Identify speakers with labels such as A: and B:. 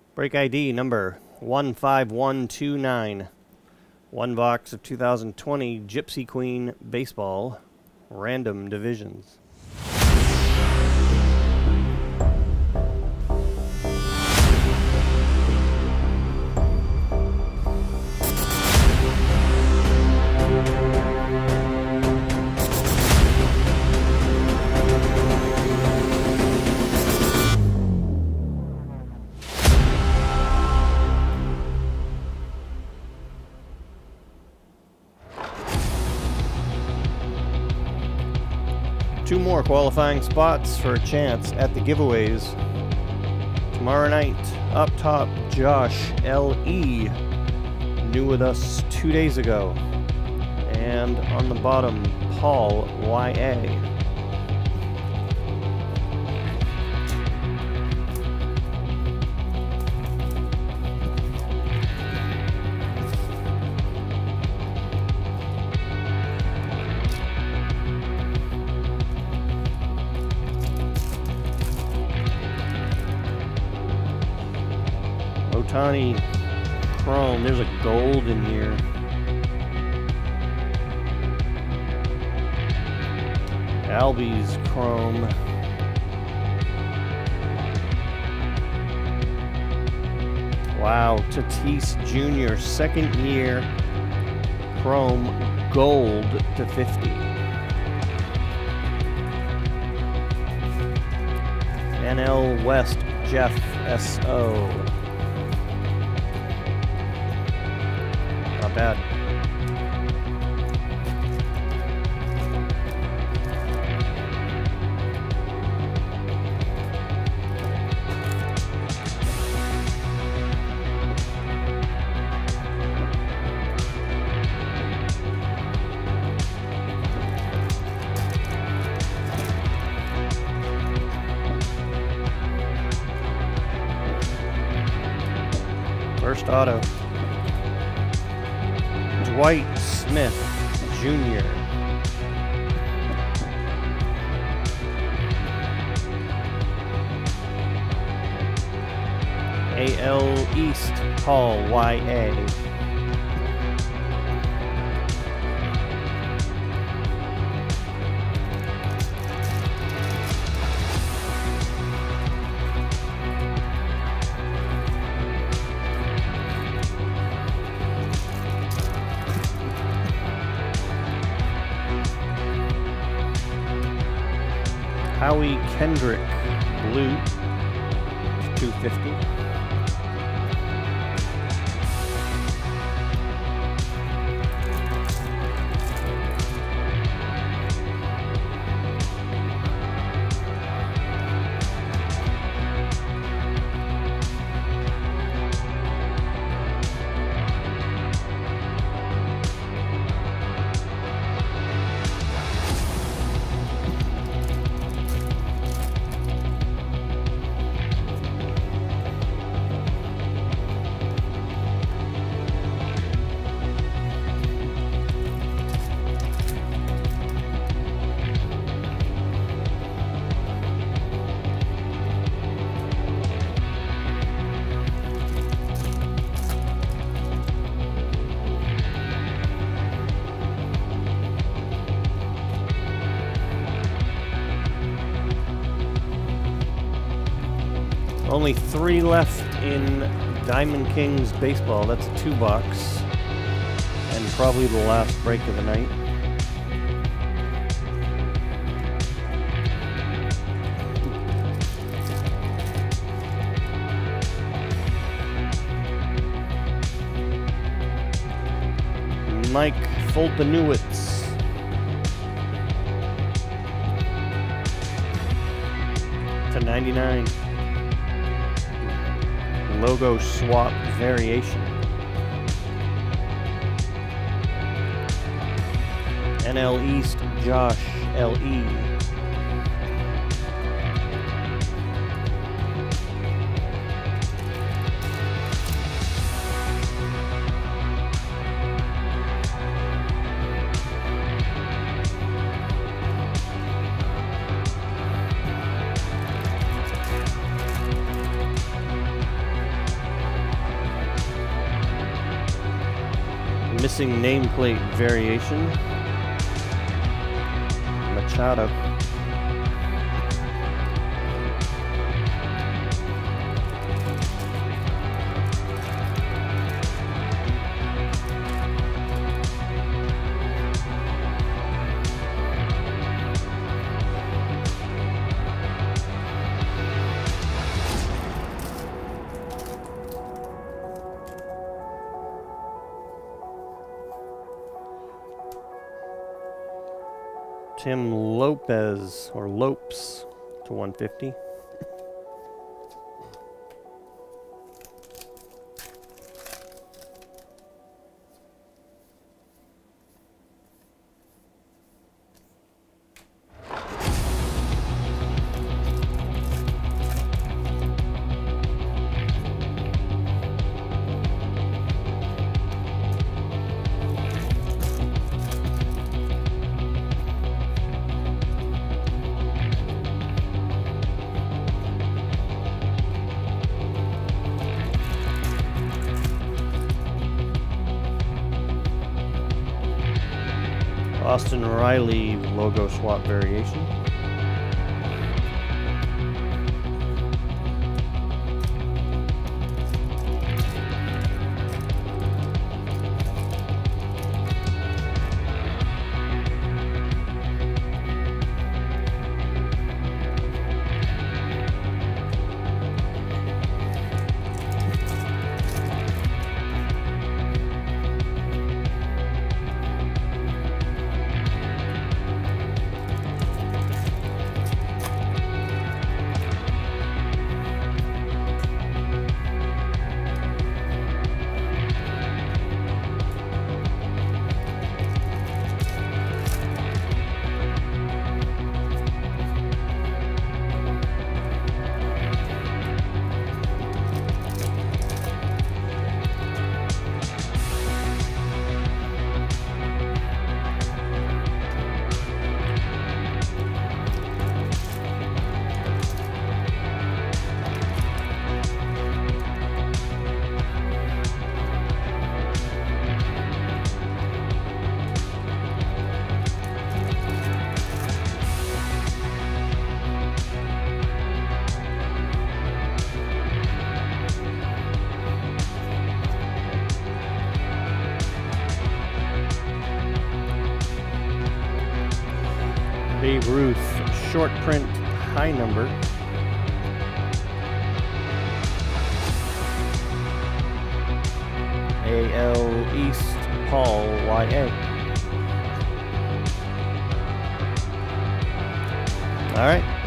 A: Break ID number 15129. One box of 2020 Gypsy Queen Baseball Random Divisions. Two more qualifying spots for a chance at the giveaways. Tomorrow night, up top, Josh L.E. new with us 2 days ago. And on the bottom, Paul Y.A. Otani Chrome, there's a gold in here. Albies Chrome. Wow, Tatis Jr., second year Chrome gold to 50. NL West Jeff S.O. Not bad. First auto. Dwight Smith Jr. AL East Paul Y.A. Howie Kendrick, blue, 250. Only 3 left in Diamond Kings baseball. That's a 2-box. And probably the last break of the night. Mike Foltynewicz. To 99. Logo swap variation. NL East Josh L.E. missing nameplate variation. Machado. Tim Lopez, or Lopes, to 150. Austin Riley logo swap variation. Babe Ruth short print high number. AL East Paul YA. All right.